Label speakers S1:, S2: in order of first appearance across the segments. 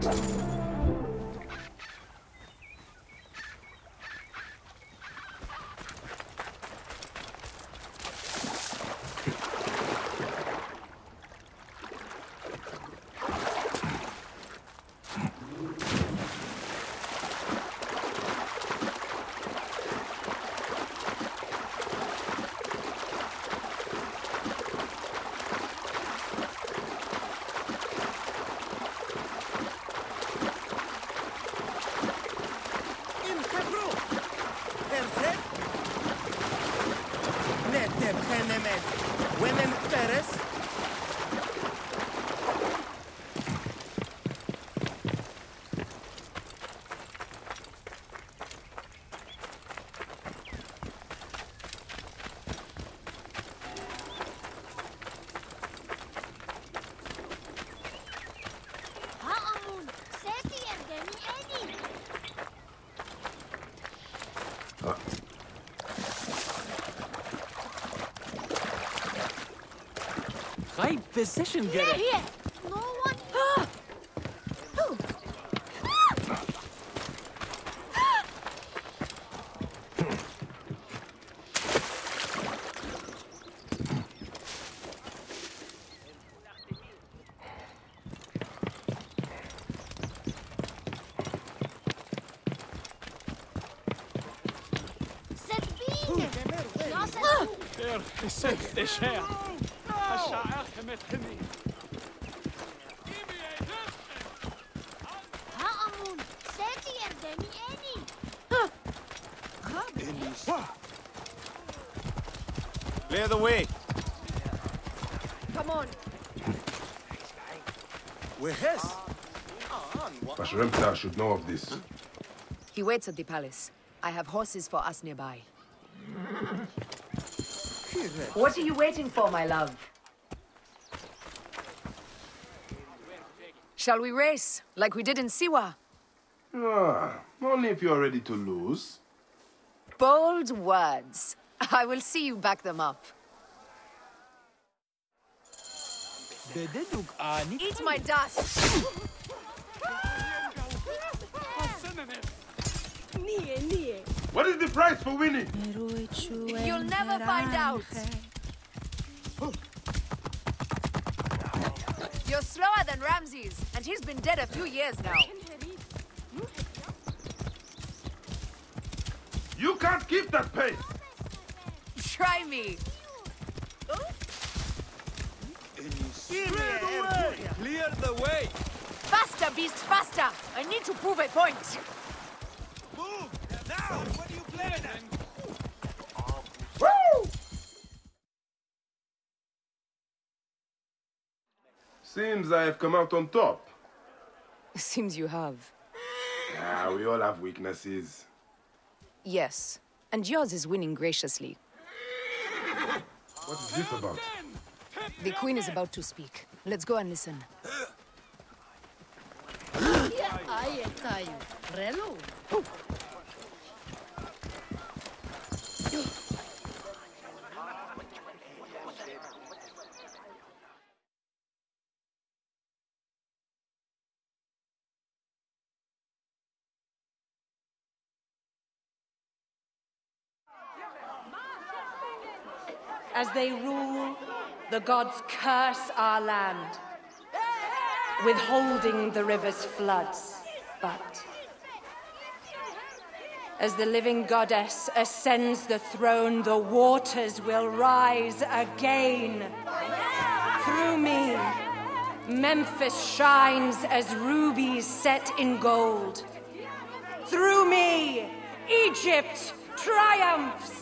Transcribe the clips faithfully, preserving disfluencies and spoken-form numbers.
S1: Right position, get it.
S2: Here, no one. Ah! Oh.
S1: سد الشيخ الشاعر كمتني
S2: هأمون ساتي يردني أني
S3: Clear the way.
S2: Come on.
S3: We're his.
S4: Pashremta should know of this.
S5: He waits at the palace. I have horses for us nearby. What are you waiting for, my love? Shall we race, like we did in Siwa?
S4: Ah, only if you're ready to lose.
S5: Bold words. I will see you back them up. Eat my dust!
S4: What is the price for winning?
S5: You'll never find out! You're slower than Ramses, and he's been dead a few years now.
S4: You can't keep that pace!
S5: Try me!
S3: Clear the way!
S5: Faster, beast, faster! I need to prove a point!
S3: Move! Now! What are you planning?
S4: Woo! Seems I have come out on top.
S5: Seems you have.
S4: Ah, we all have weaknesses.
S5: Yes, and yours is winning graciously.
S4: What is this about?
S5: The Queen is about to speak. Let's go and listen.
S6: As they rule, the gods curse our land, withholding the river's floods. But as the living goddess ascends the throne, the waters will rise again. Through me, Memphis shines as rubies set in gold. Through me, Egypt triumphs.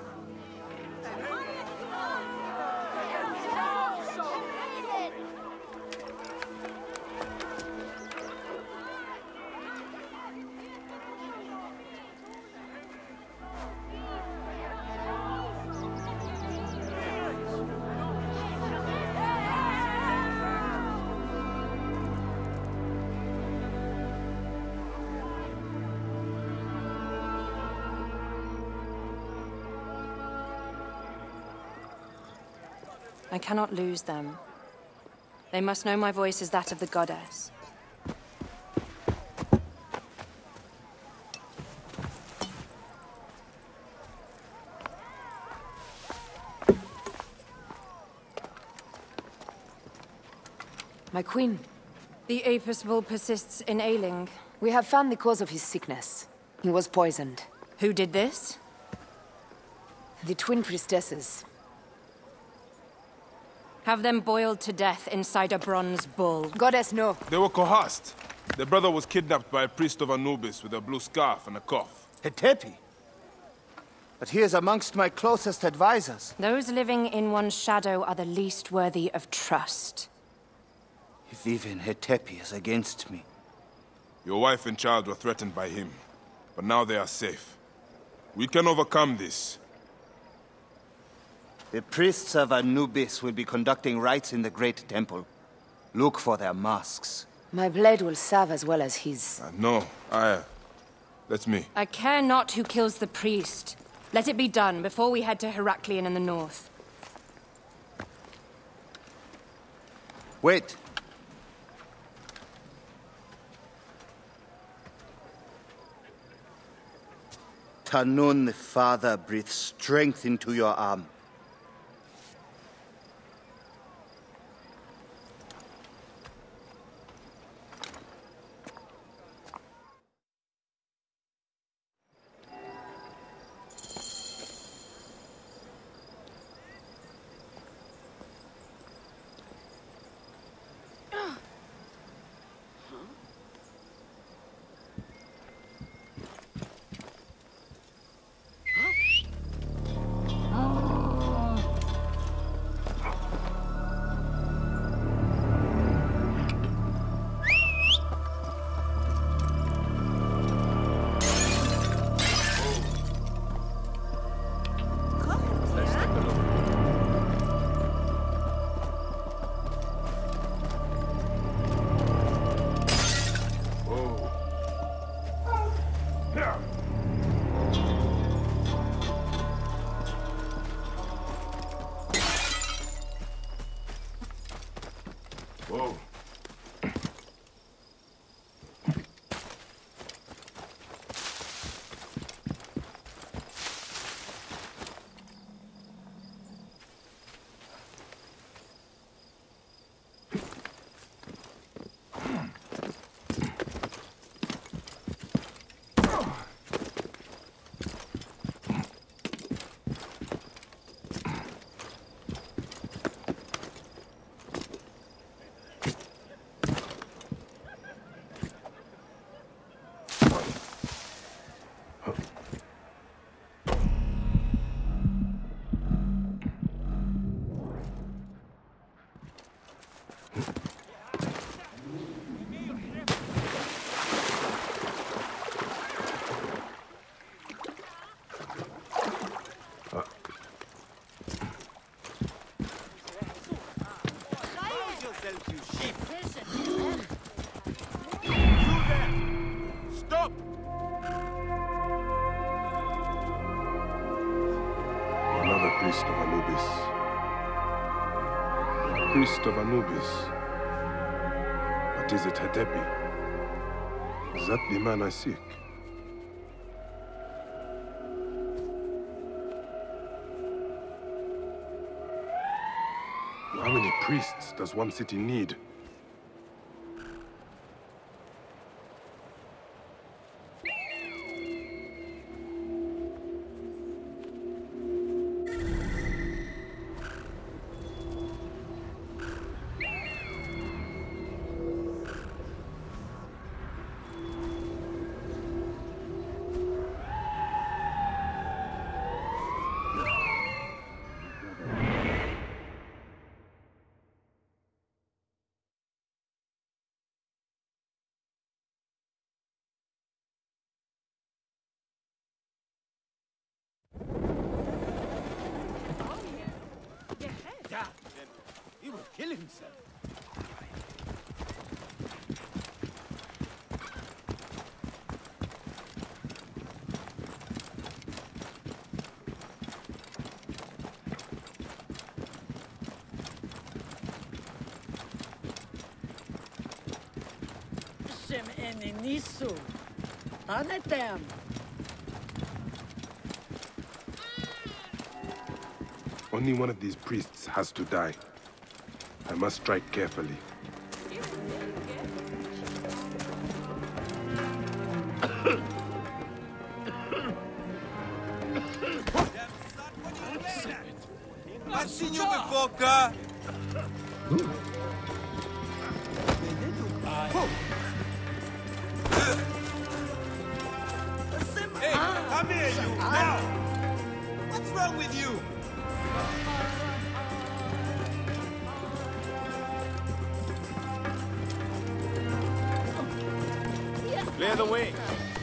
S6: I cannot lose them. They must know my voice is that of the goddess.
S5: My queen.
S6: The Apis bull persists in ailing.
S5: We have found the cause of his sickness. He was poisoned.
S6: Who did this?
S5: The twin priestesses.
S6: Have them boiled to death inside a bronze bull.
S5: Goddess, no.
S7: They were coerced. Their brother was kidnapped by a priest of Anubis with a blue scarf and a cough.
S8: Hetepi? But he is amongst my closest advisors.
S6: Those living in one's shadow are the least worthy of trust.
S8: If even Hetepi is against me.
S7: Your wife and child were threatened by him, but now they are safe. We can overcome this.
S8: The priests of Anubis will be conducting rites in the Great Temple. Look for their masks.
S5: My blade will serve as well as his.
S7: Uh, no, I... Uh, that's me.
S6: I care not who kills the priest. Let it be done before we head to Heraklion in the north.
S8: Wait. Tanun the Father breathes strength into your arm.
S7: Whoa.
S4: Priest of Anubis. Priest of Anubis. But is it Hetepi? Is that the man I seek? How many priests does one city need?
S3: Yeah, he will kill himself.
S9: Shem eni nisu. Tanetem.
S4: Only one of these priests has to die. I must strike carefully.
S3: I've seen you before, Ka. Hey, come here, you! Now! What's wrong with you?
S1: Clear the way.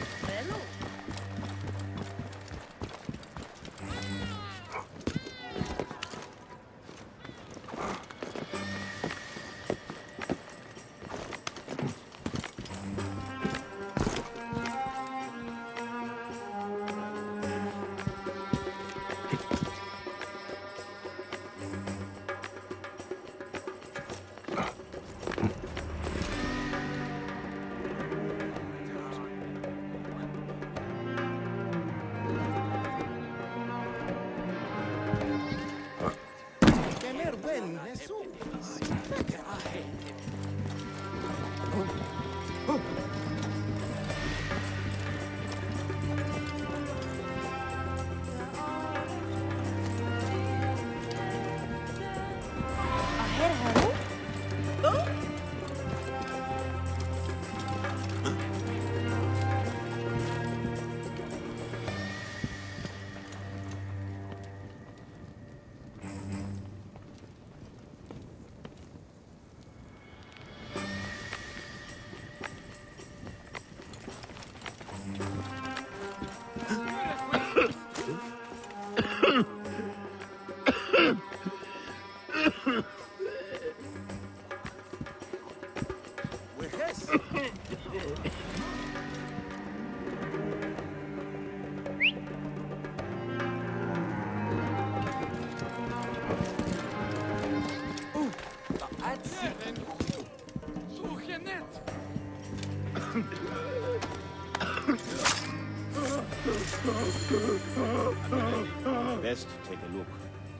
S10: Best take a look.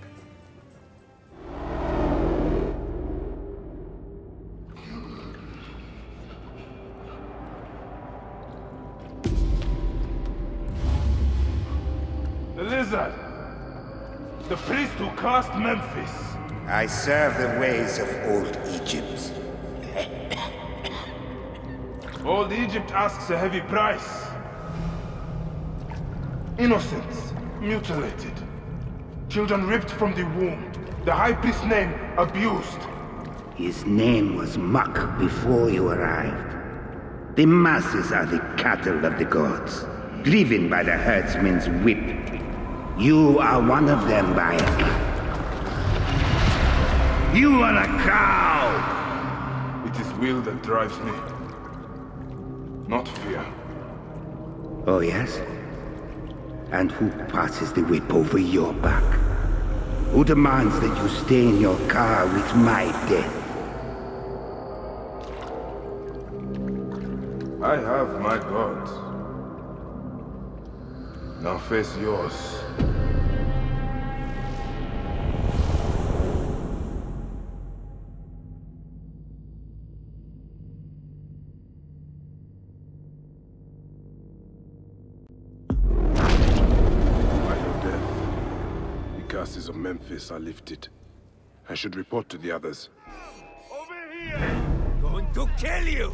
S4: The lizard! The priest who cursed Memphis!
S11: I serve the ways of old Egypt.
S4: Old Egypt asks a heavy price. Innocents mutilated. Children ripped from the womb. The high priest's name abused.
S11: His name was Muk before you arrived. The masses are the cattle of the gods, driven by the herdsman's whip. You are one of them, Bayek. You are a cow!
S4: It is will that drives me, not fear.
S11: Oh, yes? And who passes the whip over your back? Who demands that you stay in your car with my death?
S4: I have my gods. Now face yours. Of Memphis are lifted. I should report to the others.
S3: Over here! Going to kill you!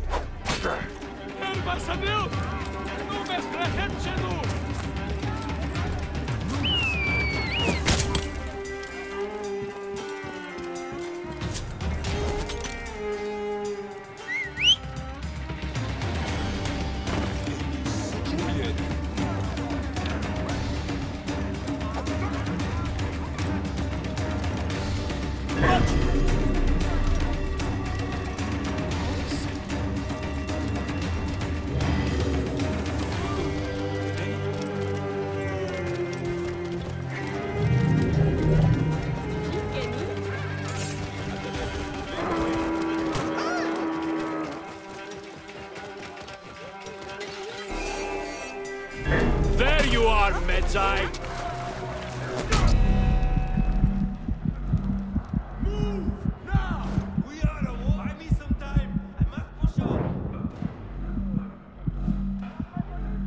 S1: There you are, Medjay!
S3: Move! Now! We are a war! Buy me some time! I must push on!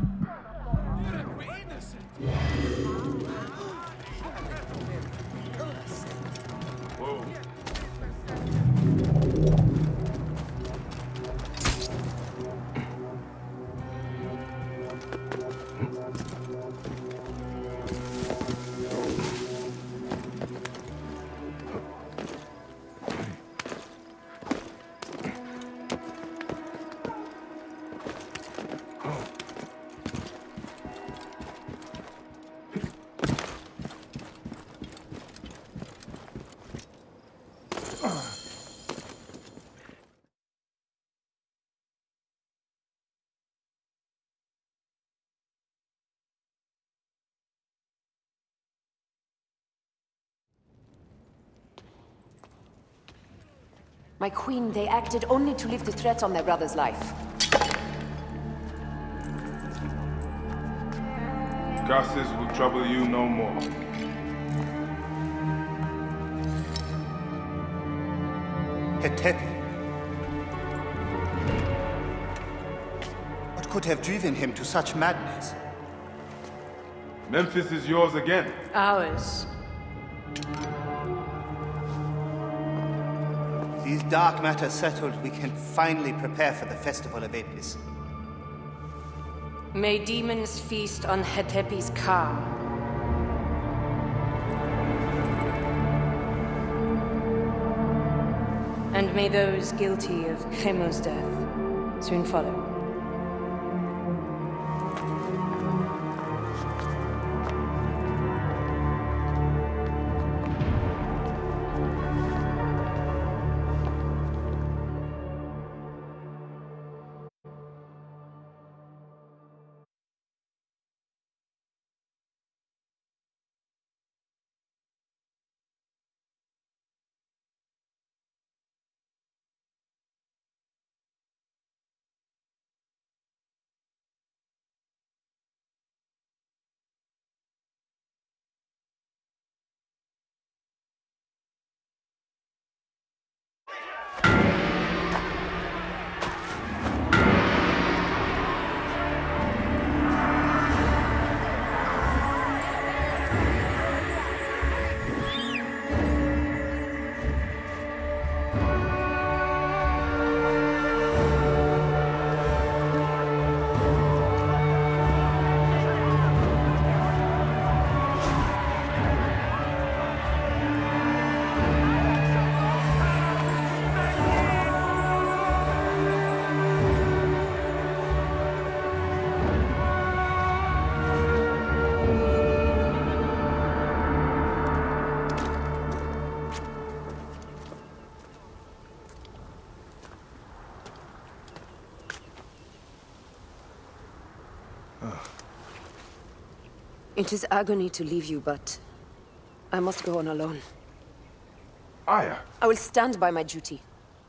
S5: My queen, they acted only to lift the threat on their brother's life.
S4: Curses will trouble you no more.
S8: Hetepi. What could have driven him to such madness?
S4: Memphis is yours again.
S6: Ours.
S8: These dark matters settled, we can finally prepare for the Festival of Apis.
S6: May demons feast on Hetepi's car. And may those guilty of Chemo's death soon follow.
S5: It is agony to leave you, but I must go on alone.
S4: Aya,
S5: I will stand by my duty.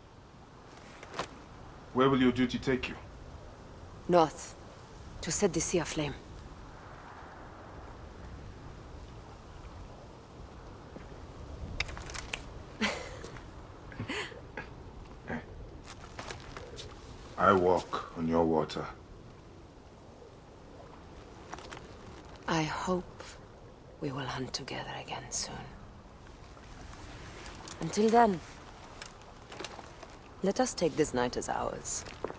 S4: where will your duty take you?
S5: North, to set the sea aflame.
S4: I walk on your water.
S5: I hope we will hunt together again soon. Until then, let us take this night as ours.